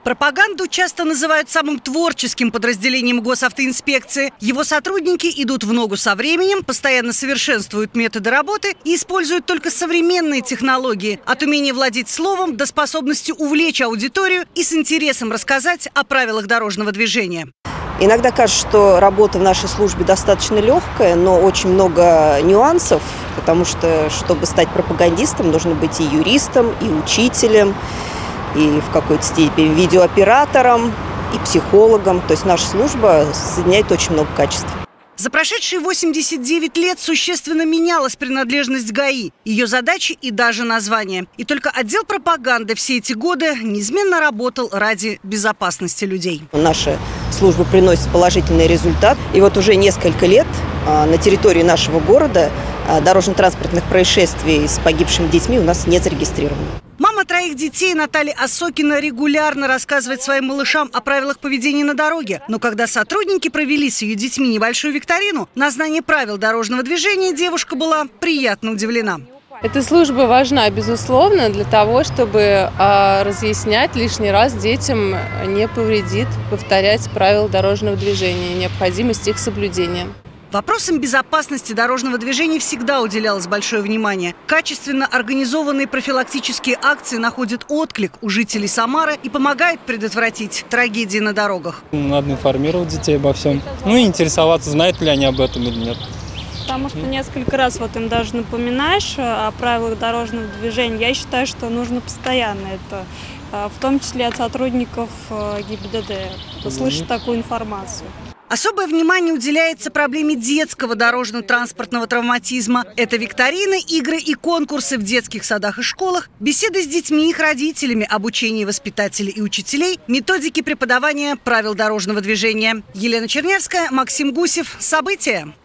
Пропаганду часто называют самым творческим подразделением госавтоинспекции. Его сотрудники идут в ногу со временем, постоянно совершенствуют методы работы и используют только современные технологии. От умения владеть словом до способности увлечь аудиторию и с интересом рассказать о правилах дорожного движения. Иногда кажется, что работа в нашей службе достаточно легкая, но очень много нюансов, потому что, чтобы стать пропагандистом, нужно быть и юристом, и учителем, и в какой-то степени видеооператором, и психологом. То есть наша служба соединяет очень много качеств. За прошедшие 89 лет существенно менялась принадлежность ГАИ, ее задачи и даже название. И только отдел пропаганды все эти годы неизменно работал ради безопасности людей. Наша служба приносит положительный результат. И вот уже несколько лет на территории нашего города дорожно-транспортных происшествий с погибшими детьми у нас не зарегистрировано. Мама троих детей Наталья Осокина регулярно рассказывает своим малышам о правилах поведения на дороге. Но когда сотрудники провели с ее детьми небольшую викторину на знание правил дорожного движения, девушка была приятно удивлена. Эта служба важна, безусловно, для того, чтобы разъяснять лишний раз детям не повредит повторять правила дорожного движения, необходимость их соблюдения. Вопросам безопасности дорожного движения всегда уделялось большое внимание. Качественно организованные профилактические акции находят отклик у жителей Самары и помогают предотвратить трагедии на дорогах. Надо информировать детей обо всем. Ну и интересоваться, знают ли они об этом или нет. Потому что несколько раз им даже напоминаешь о правилах дорожного движения. Я считаю, что нужно постоянно это, в том числе от сотрудников ГИБДД, услышать такую информацию. Особое внимание уделяется проблеме детского дорожно-транспортного травматизма. Это викторины, игры и конкурсы в детских садах и школах, беседы с детьми и их родителями, обучение воспитателей и учителей, методики преподавания правил дорожного движения. Елена Чернявская, Максим Гусев. События.